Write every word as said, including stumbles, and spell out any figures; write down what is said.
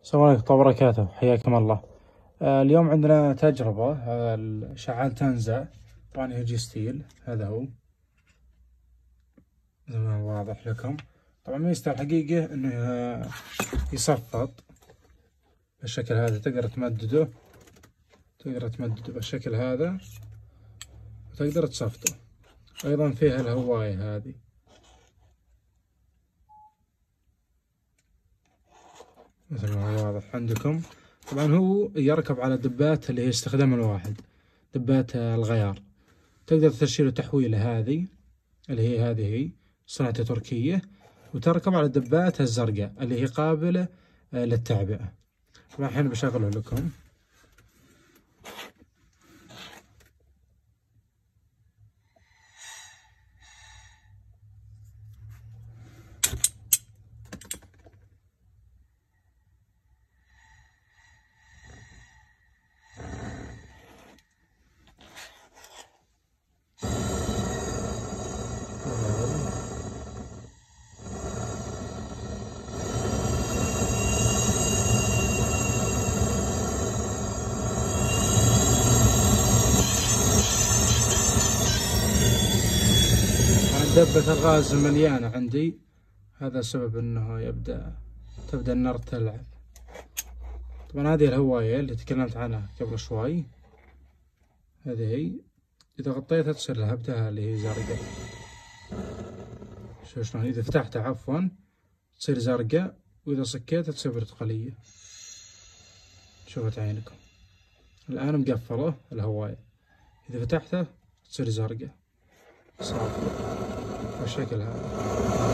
السلام عليكم ورحمة الله وبركاته، حياكم الله. آه اليوم عندنا تجربة. آه شعال تنزع، طبعا يجي ستيل. هذا هو زي ما هو واضح لكم. طبعا ميزته الحقيقة انه آه يصفط بالشكل هذا. تقدر تمدده تقدر تمدده بالشكل هذا وتقدر تصفطه. ايضا فيها الهواية هذه، مثل ما هو واضح عندكم. طبعا هو يركب على دبات اللي هي استخدام الواحد، دبات الغيار. تقدر ترشيله تحويلة هذه اللي هي هذه هي صنعتها تركية، وتركب على الدبات الزرقاء اللي هي قابلة للتعبئة. طبعا الحين بشغله لكم. دبة الغاز مليانة عندي، هذا سبب انه يبدأ تبدأ النار تلعب. طبعا هذه الهواية اللي تكلمت عنها قبل شوي، هذه هي. إذا غطيتها تصير لهبتها اللي هي زرقاء. شوف شلون إذا فتحتها عفوا تصير زرقاء، وإذا صكيتها تصير برتقالية. شوفت عينكم الآن مقفلة الهواية، إذا فتحته تصير زرقاء صافية بالشكل هذا.